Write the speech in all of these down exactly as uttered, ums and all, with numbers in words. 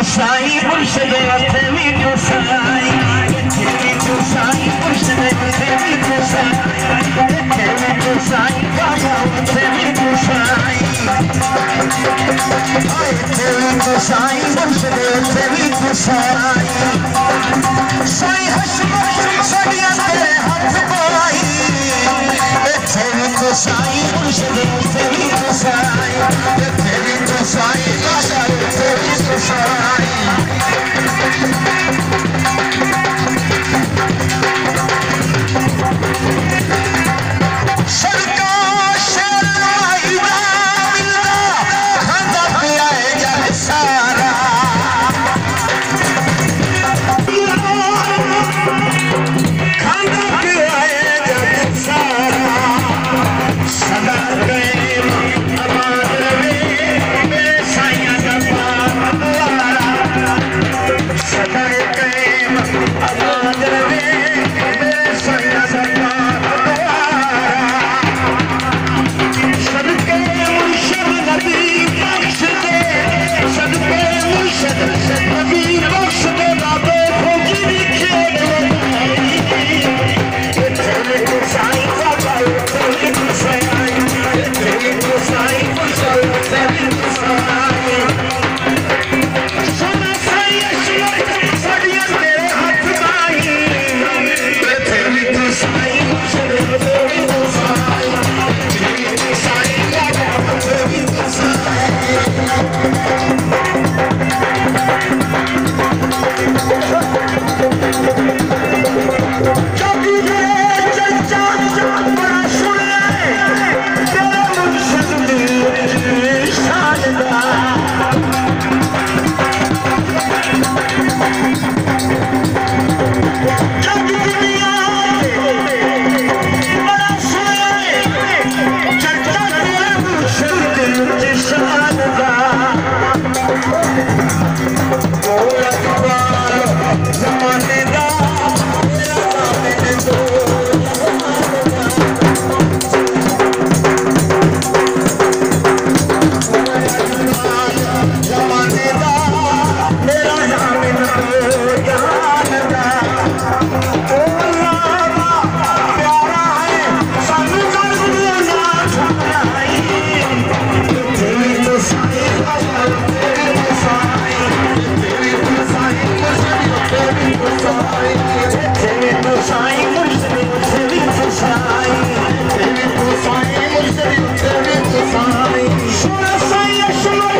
साई मुर्शिद थे भी तो साई थे भी तो साई मुर्शिद थे भी तो साई थे भी तो साई बाबा थे भी तो साई थे भी तो साई मुर्शिद थे भी तो साई साई हश्म सड़िया तेरे हाथ पाई थे भी तो साई मुर्शिद थे भी तो साई थे भी तो साई बाबा थे भी तो साई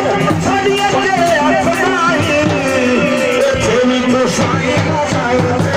Fire, fire.